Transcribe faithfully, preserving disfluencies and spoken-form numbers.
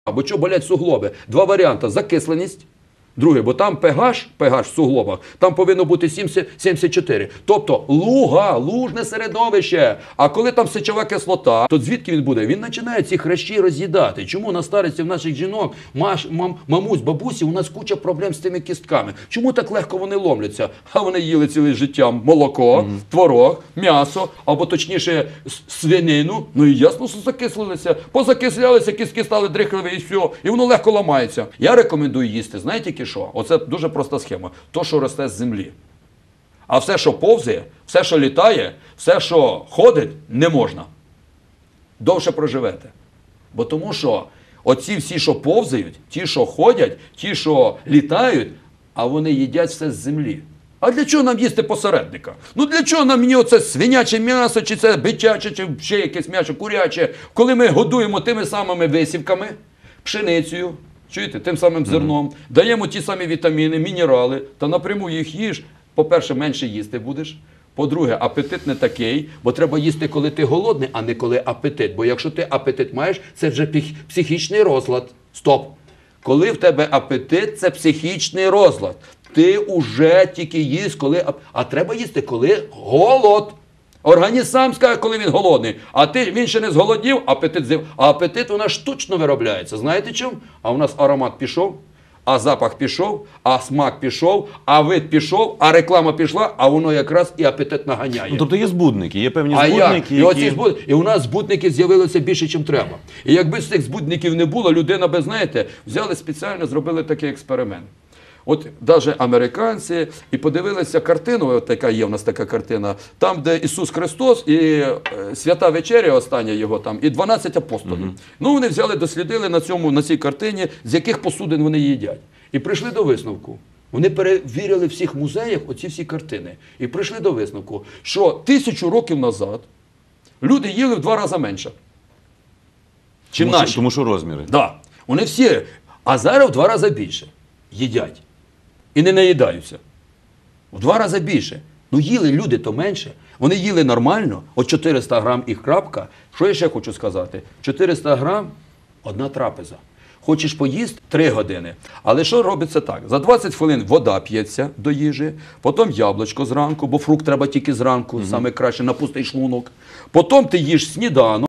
Або що болять суглоби? Два варіанти – закисленість. Друге, бо там pH, pH в суглобах, там повинно бути сімдесят чотири. Тобто луга, лужне середовище. А коли там сечова кислота, то звідки він буде? Він починає ці хрящі роз'їдати. Чому на старості в наших жінок, маш, мам, мамусь, бабусі, у нас куча проблем з тими кістками? Чому так легко вони ломляться? А вони їли ціле життя молоко, mm-hmm. творог, м'ясо, або точніше свинину. Ну і ясно, що закислилися. Позакислялися, кістки стали дрихливі і все. І воно легко ламається. Я рекомендую їсти, знаєте, що? Оце дуже проста схема. То, що росте з землі. А все, що повзає, все, що літає, все, що ходить, не можна. Довше проживете. Бо тому що оці всі, що повзають, ті, що ходять, ті, що літають, а вони їдять все з землі. А для чого нам їсти посередника? Ну для чого нам мені оце свиняче м'ясо, чи це бичаче, чи ще якесь м'ясо куряче, коли ми годуємо тими самими висівками, пшеницею, чуєте, тим самим зерном, mm-hmm. даємо ті самі вітаміни, мінерали, та напряму їх їж. По-перше, менше їсти будеш. По-друге, апетит не такий, бо треба їсти, коли ти голодний, а не коли апетит. Бо якщо ти апетит маєш, це вже психічний розлад. Стоп. Коли в тебе апетит, це психічний розлад. Ти уже тільки їсть, коли... А треба їсти, коли голод. Організм сам скаже, коли він голодний, а ти, він ще не зголоднів, апетит з'яв. А апетит у нас штучно виробляється. Знаєте чому? А у нас аромат пішов, а запах пішов, а смак пішов, а вид пішов, а реклама пішла, а воно якраз і апетит наганяє. Ну, тобто є збудники, є певні а збудники, і, які... оці збуд... і у нас збудники з'явилися більше, ніж треба. І якби цих збудників не було, людина би, знаєте, взяли спеціально, зробили такий експеримент. От навіть американці і подивилися картину, от така є в нас така картина, там, де Ісус Христос і е, Свята Вечеря остання його там, і дванадцять апостолів. Mm-hmm. Ну, вони взяли, дослідили на цьому, на цій картині, з яких посудин вони їдять. І прийшли до висновку. Вони перевірили в всіх музеях оці всі картини. І прийшли до висновку, що тисячу років назад люди їли в два рази менше. Чим тому, наші. Що, тому що розміри. Так. Да. Вони всі, а зараз в два рази більше їдять. І не наїдаються. В два рази більше. Ну їли люди то менше. Вони їли нормально. От чотириста грам і крапка. Що я ще хочу сказати? чотириста грам – одна трапеза. Хочеш поїсти – три години. Але що робиться так? За двадцять хвилин вода п'ється до їжі, потім яблучко зранку, бо фрукт треба тільки зранку, угу. саме краще на пустий шлунок. Потім ти їш сніданок.